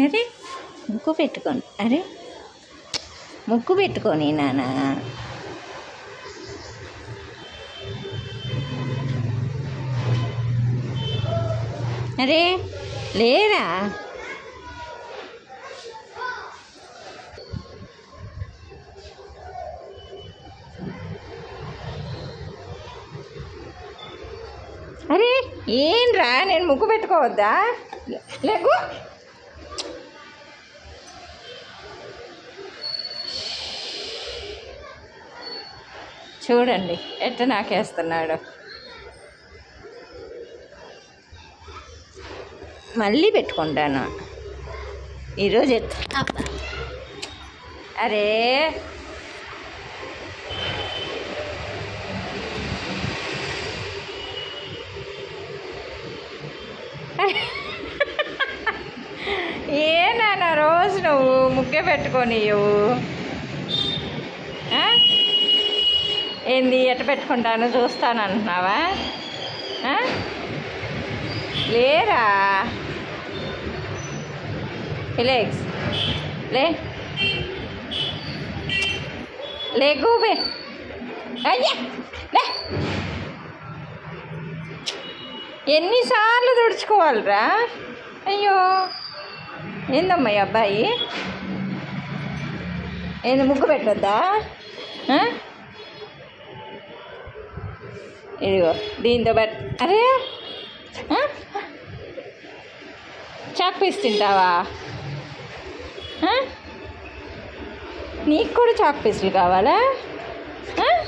అరే ముక్కు పెట్టుకోండి. అరే ముక్కు పెట్టుకొని నాన్న. అరే లేరా? అరే ఏంట్రా, నేను ముక్కు పెట్టుకోవద్దా? లేకు. చూడండి ఎట్ట నాకేస్తున్నాడు. మళ్ళీ పెట్టుకుంటాను ఈరోజు. అరే ఏనా రోజు నువ్వు ముగ్గే పెట్టుకోనియవు? ఏంది ఎట్ట పెట్టుకుంటాను చూస్తాను అంటున్నావా? లేరా ఫిలెక్స్, లే గూబే. అయ్యా లే, ఎన్నిసార్లు తుడుచుకోవాలిరా? అయ్యో ఏందమ్మా ఈ అబ్బాయి, ఏంది ముగ్గు పెట్టొద్దా? ఇదిగో దీంతో అరే చాక్ పీస్ తింటావా? నీకు కూడా చాక్ పీసులు కావాలా?